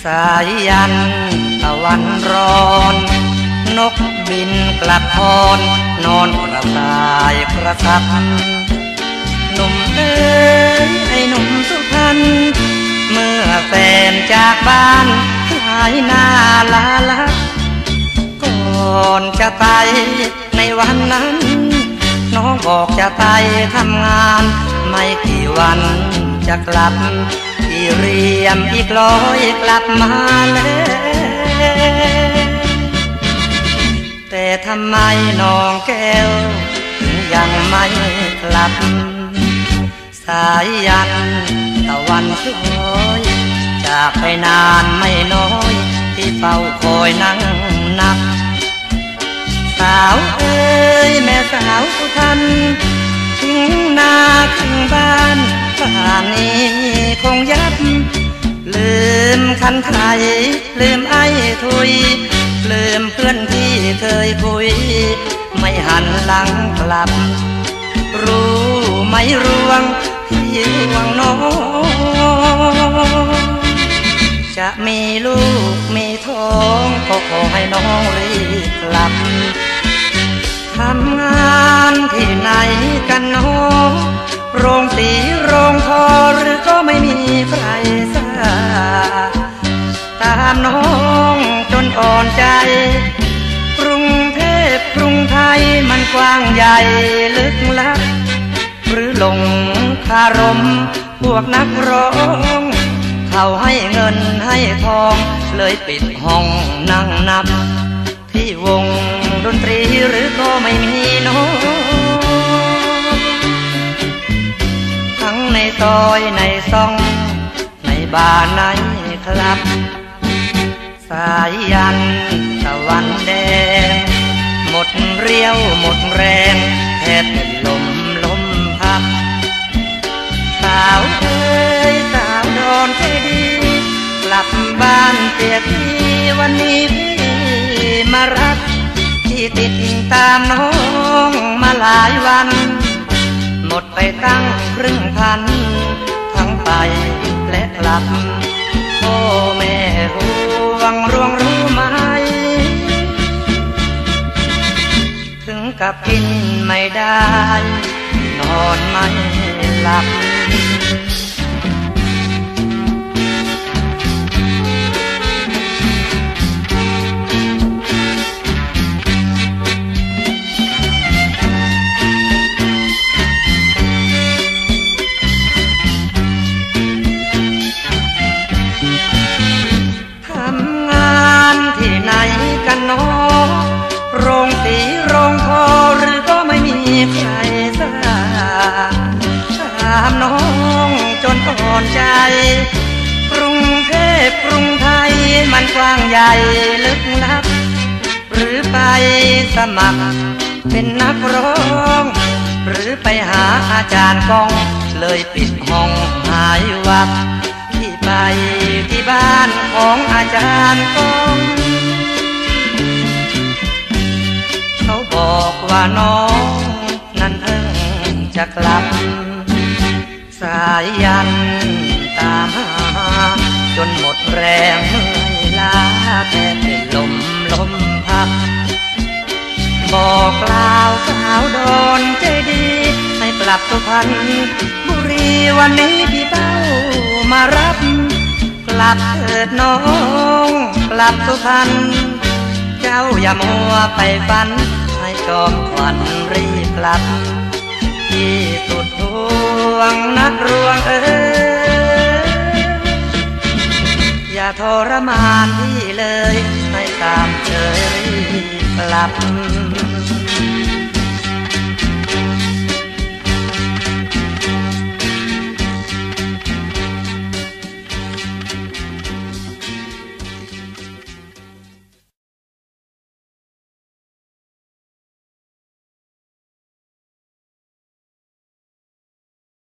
สายยันตะวันร้อนนกบินกลับพรนอนกระต่ายกระทับหนุ่มเอ๋ยไอ้หนุ่มสุพรรณเมื่อแฟนจากบ้านหายหน้าลาลับก่อนจะตายในวันนั้นน้องบอกจะตายทำงานไม่กี่วันจะกลับที่เรียมอีกร้อยกลับมาแล้วแต่ทำไมน้องแก้วถึงยังไม่กลับสายยันตะวันคล้อยจากไปนานไม่น้อยที่เฝ้าคอยนั่งนับสาวเอ๋ยแม่สาวสุพรรณทิ้งนาทิ้งบ้านป่านนี้คงยับลืมคันไทยลืมไอ้ทุยลืมเพื่อนที่เคยคุยไม่หันหลังกลับรู้ไหมรวงที่ห่วงน้องจะมีลูกมีท้องก็ขอให้น้องรีบกลับทำงานที่ไหนกันน้องโรงสีโรงทอหรือก็ไม่มีใครทราบตามน้องจนอ่อนใจกรุงเทพกรุงไทยมันกว้างใหญ่ลึกลับหรือหลงคารมพวกนักร้องเขาให้เงินให้ทองเลยปิดห้องนั่งนับที่วงดนตรีหรือก็ไม่มีน้องทั้งในซอยในซองในบ้านในคลับสายยันตะวันแดงหมดเรี่ยวหมดแรงแทบเป็นลมพับสาวเอ๋ยสาวดอนใจดีกลับบ้านเสียทีวันนี้พี่มารับที่ติดตามน้องมาหลายวันหมดไปตั้งครึ่งพันทั้งไปและกลับโอ้แม่ห่วงรวงรู้ไหมถึงกับกินไม่ได้นอนไม่หลับกันน้องโรงสีโรงทอหรือก็ไม่มีใครทราบตามน้องจนอ่อนใจกรุงเทพกรุงไทยมันกว้างใหญ่ลึกลับหรือไปสมัครเป็นนักร้องหรือไปหาอาจารย์กองเลยปิดห้องหายวับที่ไปที่บ้านของอาจารย์กองเขาบอกว่าน้องนั้นเพิ่งจะกลับสายยันตามหาจนหมดแรงเมื่อยล้าแทบเป็นลมพับบอกกล่าวสาวดอนใจดีให้กลับสุพรรณบุรีวันนี้พี่เต้ามารับกลับเถิดน้องกลับสุพรรณเจ้าอย่ามัวไปฝันให้จอมขวัญรีบกลับที่สุดห่วงนักรวงเอ๋ยอย่าทรมานพี่เลยให้ตามเฉยรีบกลับ